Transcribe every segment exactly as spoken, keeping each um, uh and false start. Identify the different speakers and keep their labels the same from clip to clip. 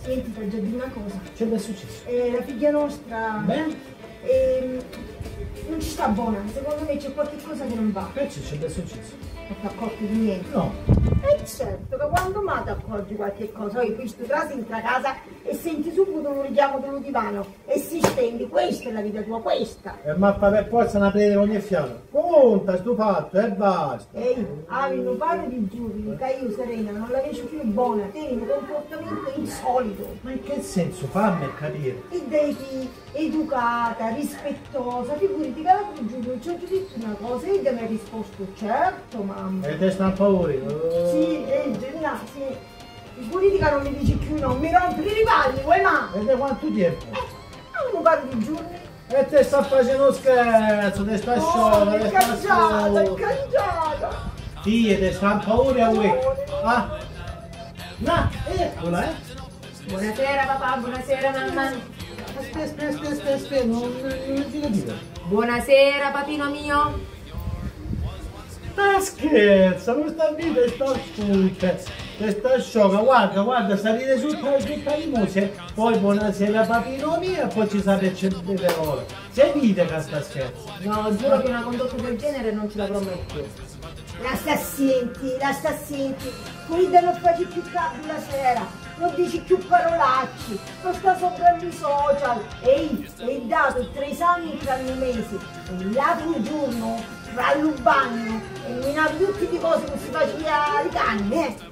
Speaker 1: Senti, ti già dire una cosa.
Speaker 2: Che è successo?
Speaker 1: Eh, la figlia nostra...
Speaker 2: Beh?
Speaker 1: Eh, non ci sta buona, secondo me c'è qualche cosa che non va.
Speaker 2: Perché c'è successo?
Speaker 1: Non ti accorgi di niente?
Speaker 2: No.
Speaker 1: Eh certo, che quando mai ti accorgi qualche cosa, io questo trasi entra a casa e senti subito un richiamo dello divano e si stendi, questa è la vita tua, questa.
Speaker 2: E ma per forza una prendere ogni fiamma. Conta sto fatto e basta.
Speaker 1: Ehi, Avi, non parlo di giuri, che io Serena non la vedo più buona, tieni un comportamento insolito.
Speaker 2: Ma in che senso? Fammi capire.
Speaker 1: E devi educata, rispettosa, figurati che la Giulio ci ho detto una cosa e ella mi ha risposto certo mamma.
Speaker 2: E te sta a paura? Oh.
Speaker 1: Sì, e Genna, sì. Figurati che non mi dici più no, mi rompi i rivali, vuoi ma?
Speaker 2: E da quanto tempo?
Speaker 1: Eh, non parlo di giorni.
Speaker 2: E te sta facendo scherzo, te sta sciolta, te
Speaker 1: è
Speaker 2: sta
Speaker 1: cangiata, è
Speaker 2: sciolta.
Speaker 1: cangiata.
Speaker 2: Sì, te sta a paura a voi. Ah. No, eccola, eh.
Speaker 3: Buonasera papà, buonasera mamma.
Speaker 2: Aspetta, aspetta, aspetta, aspetta, aspetta, non, non ti capito.
Speaker 3: Buonasera papino mio.
Speaker 2: Ma scherza, questa vita sta spunta, te sta sciocca, guarda, guarda, salire su tutta di musica, poi buonasera papino mio e poi ci sa per certe ore. Sei vita che sta scherza?
Speaker 3: No, giuro che una condotta del genere non ce l'avrò mai più.
Speaker 1: La sta senti, la sta senti, guida non facci più capi la sera, non dici più parolacci, non sta sopra i social, ehi, hai dato tre anni tra i mesi, e l'altro giorno, tra il bagno, e minato tutte le cose che si faceva di canne, eh.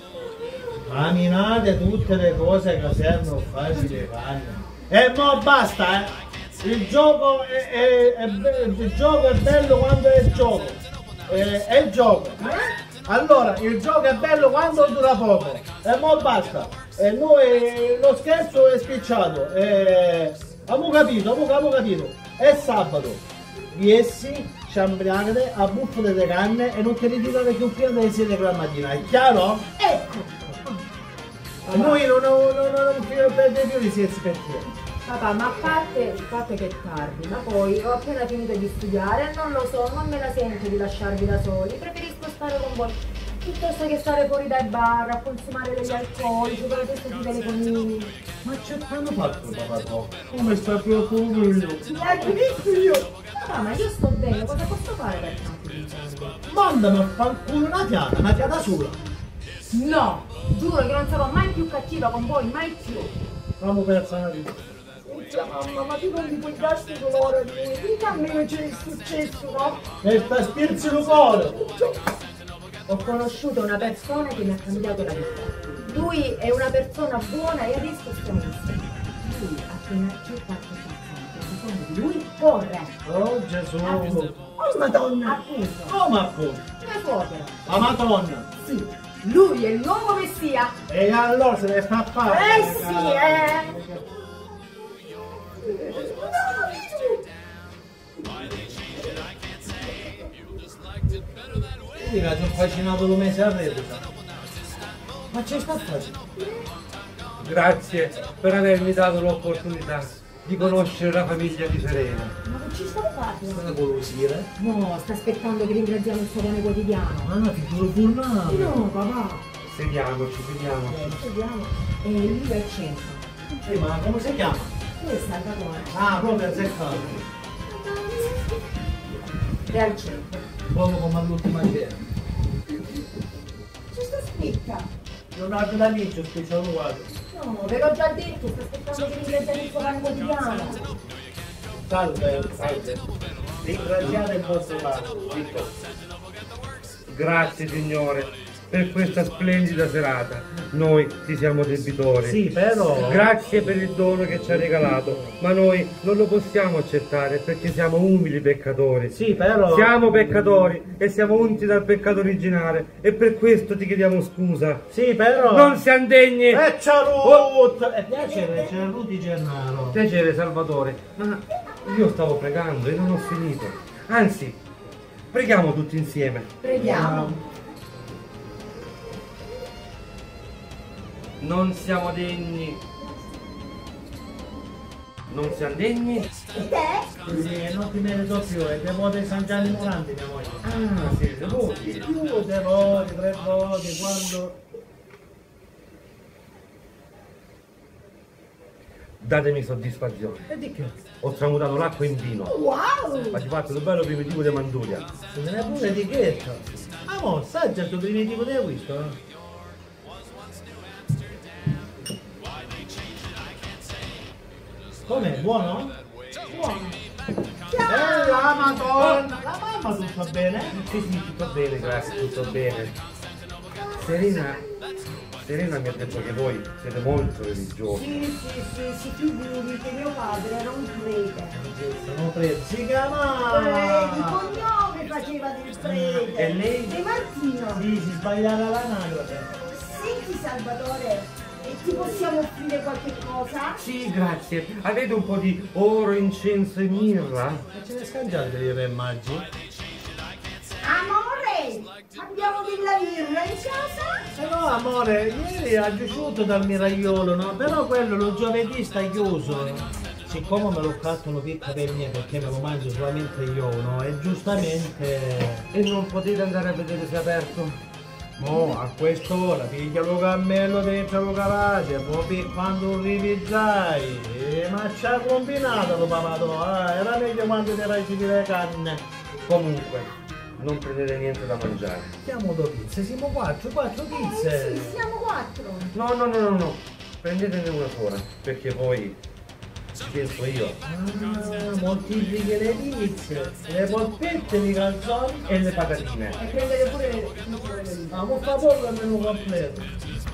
Speaker 2: Aminate tutte le cose che servono a farsi le canne. E mo basta, eh! Il gioco è, è, è, be- il gioco è bello quando è il gioco. Eh, è il gioco. Allora, il gioco è bello quando dura poco. E mo basta. E noi lo scherzo è spicciato. E, abbiamo capito, abbiamo, abbiamo capito. È sabato. Riessi, ciambriate, a buffo delle canne e non ti ritirare più prima delle sette della mattina. È chiaro?
Speaker 1: Ecco.
Speaker 2: E noi non, non, non, non perdere più di sette perché.
Speaker 3: Papà, ma a parte il fatto che è tardi, ma poi ho appena finito di studiare, non lo so, non me la sento di lasciarvi da soli, preferisco stare con voi, piuttosto che stare fuori dai bar a consumare degli alcolici, per questo di telefonini.
Speaker 2: Ma c'è quando fatto papà? Come sta preoccupando?
Speaker 1: L'hai visto io?
Speaker 3: Papà, ma io sto bene, cosa posso fare per tranquillizzarvi?
Speaker 2: Mandami a fanculo una fiata, una fiata sola.
Speaker 3: No, giuro che non sarò mai più cattiva con voi, mai più.
Speaker 2: Stiamo persa una vita.
Speaker 1: Mamma, ma tu non ti puoi darsi dolore di lui, dica a me che c'è successo, no?
Speaker 2: E sta spirzi il cuore.
Speaker 3: Ho conosciuto una persona che mi ha cambiato la vita. Lui è una persona buona e adesso stiamo insieme. Lui appena accettato questa lui corre.
Speaker 2: Oh Gesù.
Speaker 1: Oh madonna!
Speaker 3: Appunto.
Speaker 2: Come appunto?
Speaker 3: Mia suocera.
Speaker 2: La Madonna.
Speaker 3: Sì, lui è l'uomo messia.
Speaker 2: E allora se ne sta a fare.
Speaker 1: Eh sì, eh!
Speaker 2: Io mi sono affascinato due mesi a rete. Ma c'è sta facile?
Speaker 4: Grazie per avermi dato l'opportunità di conoscere la famiglia di Serena.
Speaker 1: Ma che ci sta facendo?
Speaker 2: Cosa vuoi dire?
Speaker 3: No, sta aspettando che ringraziamo il suo quotidiano.
Speaker 2: Ah, ti giuro tornare.
Speaker 3: No, papà.
Speaker 4: Sediamoci, vediamo.
Speaker 3: Vediamo. E lui è al centro.
Speaker 2: Sì, ma come si chiama?
Speaker 3: Lui è Salvatore.
Speaker 2: Ah, proprio a seccato.
Speaker 3: È al centro.
Speaker 2: Proprio come all'ultima cena.
Speaker 1: Ci sta spicca!
Speaker 2: Leonardo D'Amico, speciale uguale.
Speaker 3: No, ve l'ho già detto, sta aspettando che ringraziamo il suo quotidiano.
Speaker 2: Salve, salve. Ringraziate il vostro padre.
Speaker 4: Grazie Signore per questa splendida serata. Noi ti siamo debitori.
Speaker 2: Sì, però...
Speaker 4: Grazie per il dono che ci ha regalato, ma noi non lo possiamo accettare perché siamo umili peccatori.
Speaker 2: Sì, però...
Speaker 4: Siamo peccatori e siamo unti dal peccato originale e per questo ti chiediamo scusa.
Speaker 2: Sì, però...
Speaker 4: Non siamo degni!
Speaker 2: E ciao! E piacere, c'è Rudy Gennaro.
Speaker 4: Piacere Salvatore, ma io stavo pregando e non ho finito. Anzi, preghiamo tutti insieme.
Speaker 3: Preghiamo.
Speaker 4: Non siamo degni. Non siamo degni.
Speaker 1: E te?
Speaker 2: Sì, non ti merito più, è devoto di San Gianni Morandi, mia moglie.
Speaker 4: Ah, siete voi.
Speaker 2: Più devoti, tre voti, quando...
Speaker 4: datemi soddisfazione.
Speaker 2: E di che?
Speaker 4: Ho tramutato l'acqua in vino.
Speaker 1: Wow!
Speaker 4: Ma ti fatto un bello primitivo di Manduria.
Speaker 2: Se ne è pure etichetta. Amore, sai già il tuo primitivo di acquisto? Eh? Com'è? Buono?
Speaker 1: Buono!
Speaker 2: Eh, la madonna! La mamma tutto bene?
Speaker 4: Sì, sì, tutto bene, grazie, tutto bene. Serena, Serena mi ha detto che voi siete molto religiosi.
Speaker 1: Sì, sì, sì, si figuri che mio padre era un prete.
Speaker 2: Sono preso. Si
Speaker 1: Eh, di
Speaker 2: chiama!
Speaker 1: cognome faceva del prete.
Speaker 4: E lei?
Speaker 1: De Martino.
Speaker 2: Sì, si sbagliava l'anagrafe.
Speaker 1: Senti Salvatore, e ti possiamo offrire qualche cosa?
Speaker 4: Sì, grazie. Avete un po' di oro, incenso e mirra?
Speaker 2: Ma ce ne scangiate di re maggi?
Speaker 1: Amore, abbiamo della birra in casa?
Speaker 2: Eh no, amore, ieri ha giusciuto dal miragliolo, no? Però quello lo giovedì sta chiuso. Siccome me lo cattano picca per me perché me lo mangio solamente io, no? E giustamente...
Speaker 4: E non potete andare a vedere se è aperto?
Speaker 2: Mo, a quest'ora, piglia lo cammello dentro lo garage, poi quando rivigiai, eh, ma ci ha combinato lo papato, eh? Era meglio quando ti raggi le canne.
Speaker 4: Comunque, non prendete niente da mangiare.
Speaker 2: Siamo due pizze, siamo quattro, quattro
Speaker 1: Eh
Speaker 2: pizze.
Speaker 1: sì, siamo quattro.
Speaker 4: No, no, no, no, no. Prendetene una sola, perché poi ci penso io.
Speaker 2: Ah, moltiplichi le pizze, le polpette di calzoni.
Speaker 4: E le patatine.
Speaker 1: E prendere pure le pizze.
Speaker 2: Ma un favore al menù completo.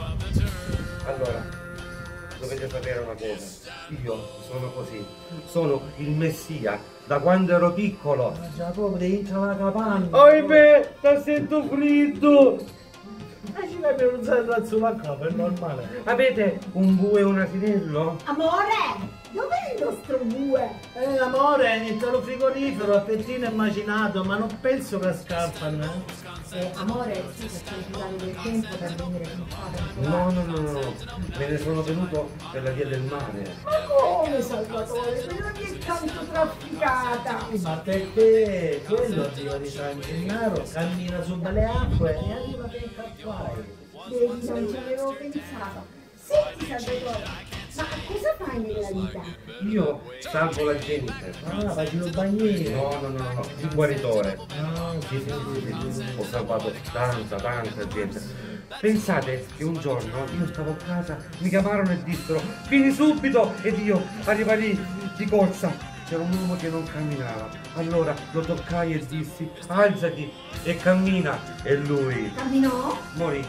Speaker 4: Allora, dovete sapere una cosa. Io sono così. Sono il messia da quando ero piccolo.
Speaker 2: Ma già proprio dentro la capanna.
Speaker 4: Ohimè, ti sento freddo.
Speaker 2: Ma ci vai per un zero sulla capa, è normale.
Speaker 4: Avete un bue e un asinello?
Speaker 1: Amore, dov'è il nostro bue?
Speaker 2: Eh amore, è dentro lo frigorifero, a pettino e macinato, ma non penso che scappano, eh.
Speaker 3: Eh, amore, sì, perché ci dare del tempo per venire in casa.
Speaker 4: No, no, no, no, me ne sono venuto per la via del mare.
Speaker 1: Ma come Salvatore? Quella che è tanto trafficata.
Speaker 2: Ma perché quello arriva di San Gennaro, cammina su dalle acque e arriva per Cappai.
Speaker 1: Vedi, non ci avevo pensato. Senti Salvatore, ma cosa fai nella vita?
Speaker 4: Io salvo la gente.
Speaker 2: Ah, fai lo bagnino.
Speaker 4: No, no, no, no, il guaritore.
Speaker 2: Ah,
Speaker 4: Sì, sì, sì, sì, sì. Ho salvato tanta, tanta gente. Pensate che un giorno io stavo a casa, mi chiamarono e dissero vieni subito ed io arrivai lì di corsa. C'era un uomo che non camminava. Allora lo toccai e dissi alzati e cammina e lui
Speaker 1: Camminò?
Speaker 4: morì.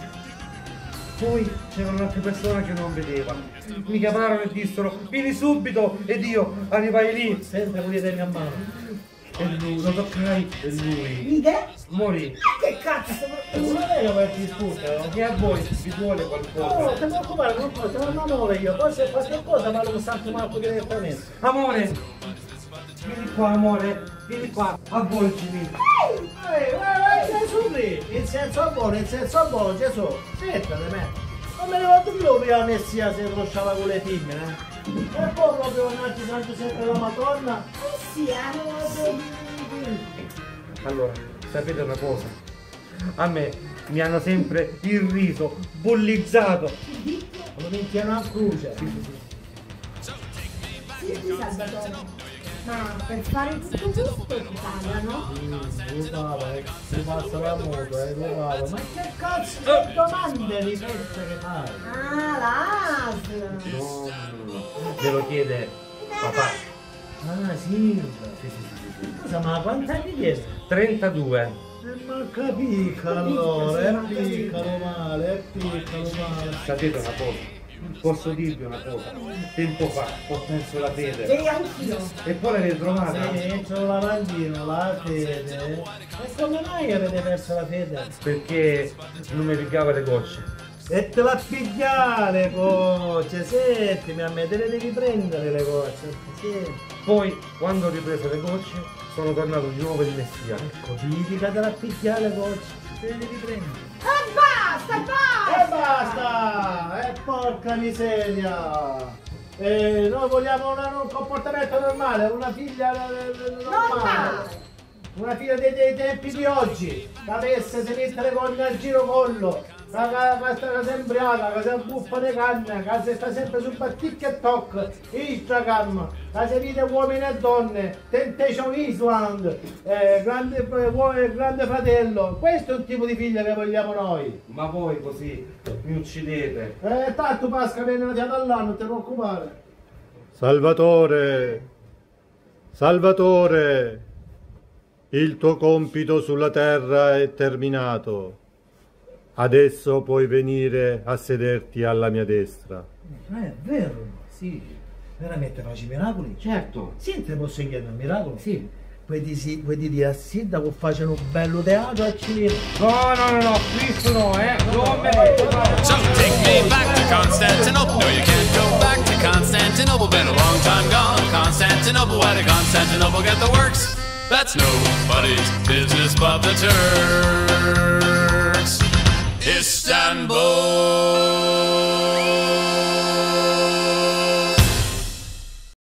Speaker 4: Poi c'era un'altra persona che non vedeva. Mi chiamarono e dissero vieni subito ed io arrivai lì
Speaker 2: sempre volete a mano.
Speaker 4: e lui lo toccai e lui
Speaker 1: Vide?
Speaker 4: morì.
Speaker 1: Che cazzo?
Speaker 2: Non è che per ti sputa,
Speaker 4: E a voi vi duole
Speaker 2: no? Oh,
Speaker 4: qualcosa?
Speaker 2: ti preoccupare, non posso, non amore io, poi se qualche cosa ma lo santo Marco direttamente.
Speaker 4: Amore, vieni qua amore, vieni qua, avvolgimi.
Speaker 2: Ehi, ehi, Gesù lì, in senso buono, in senso buono, Gesù, aspettate me. Non me ne ricordo più prima Messia si rovesciava con le femmine, eh? E poi proprio nati San Giuseppe e la Madonna.
Speaker 1: Eh sì, eh.
Speaker 4: Allora, sapete una cosa? A me mi hanno sempre il bullizzato.
Speaker 2: Lo mettiamo a croce.
Speaker 1: Senti Salvatore, ma per fare tutto questo ti pagano?
Speaker 2: Sì, brava, eh, si passa la moto, eh, brava. Ma che cazzo di domande di queste che fai?
Speaker 1: Ah, l'A S L.
Speaker 4: No, no, no, me lo chiede papà.
Speaker 2: Ah, sì.
Speaker 4: Sì, sì, sì, sì, sì.
Speaker 2: Scusa, ma quanti anni tieni?
Speaker 4: trentadue.
Speaker 2: Eh, ma capica allora, è piccolo male, è piccolo male.
Speaker 4: Sapete una cosa? Posso dirvi una cosa? Tempo fa ho perso la fede.
Speaker 1: E anch'io.
Speaker 4: E poi l'avete trovata?
Speaker 2: Sì, c'ho il lavandino, la fede. E come mai avete perso la fede?
Speaker 4: Perché non mi pigliava le gocce.
Speaker 2: E te la pigliare le gocce, sentimi a me, te le devi prendere le gocce. Sì.
Speaker 4: Poi, quando ho ripreso le gocce, sono tornato di nuovo il messia.
Speaker 2: Ecco, dica te la pigliare le gocce, te le devi prendere.
Speaker 1: E basta, basta!
Speaker 2: E basta! E porca miseria! Eh, noi vogliamo una- un comportamento normale, una figlia eh, eh, normale.
Speaker 1: Normale.
Speaker 2: Una figlia dei, dei tempi di oggi, che avesse se mette le corna al giro collo, che sta sempre ubriaca, che si buffa di canna, che sta sempre su TikTok, Instagram, che si vede uomini e donne, Temptation Island, eh, grande, eh, grande fratello. Questo è un tipo di figlio che vogliamo noi.
Speaker 4: Ma voi così mi uccidete.
Speaker 2: Eh, tanto Pasca viene una fiata all'anno, non ti preoccupare.
Speaker 5: Salvatore, Salvatore, il tuo compito sulla terra è terminato. Adesso puoi venire a sederti alla mia destra.
Speaker 2: Eh, è vero, sì. Veramente facci miracoli?
Speaker 4: Certo.
Speaker 2: Sì, te posso chiedere un miracolo?
Speaker 4: Sì.
Speaker 2: Puoi dire, puoi dire a sindaco facciano un bello teatro a cinema?
Speaker 4: No, no, no, no, questo no, eh. Non me ne
Speaker 6: So take me back to Constantinople. No, you can't go back to Constantinople. Been a long time gone. Constantinople, why did Constantinople get the works? That's nobody's business but the Turks. Istanbul.